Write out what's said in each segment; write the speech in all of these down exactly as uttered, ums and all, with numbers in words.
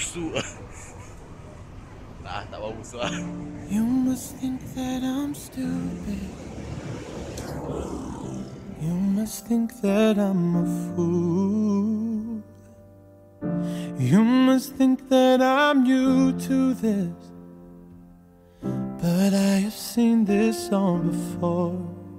busuk. Tak, tak bau busuk lah. You must think that I'm stupid. You must think that I'm a fool. You must think that I'm new to this, but I have seen this song before.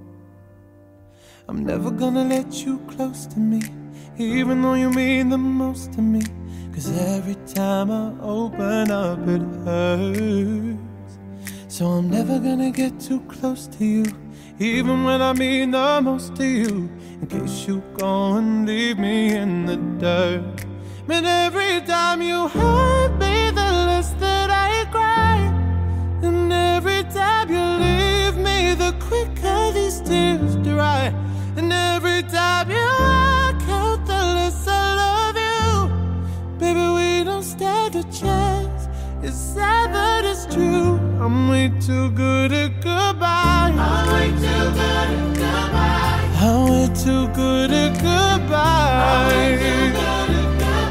I'm never gonna let you close to me, even though you mean the most to me. Cause every time I open up it hurts. So I'm never gonna get too close to you, even when I mean the most to you, in case you go and leave me in the dirt. But every time you hurt me, the less that I cry. And every time you leave me, the quicker these tears dry. And every time you walk out, the less I love you. Baby, we don't stand a chance. It's sad but it's true. I'm way too good at goodbye. I'm way too good at goodbye. I'm way too good at goodbye. I'm way too good at goodbye.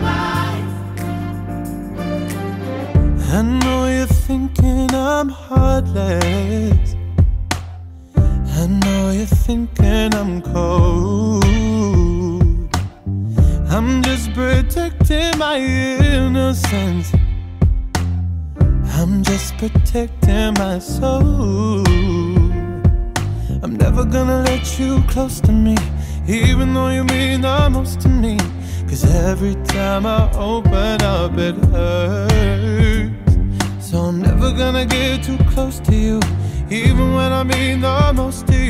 I know you're thinking I'm heartless. I know you're thinking I'm cold. I'm just protecting my innocence. I'm just protecting my soul. I'm never gonna let you close to me, even though you mean the most to me. Cause every time I open up it hurts. So I'm never gonna get too close to you, even when I mean the most to you.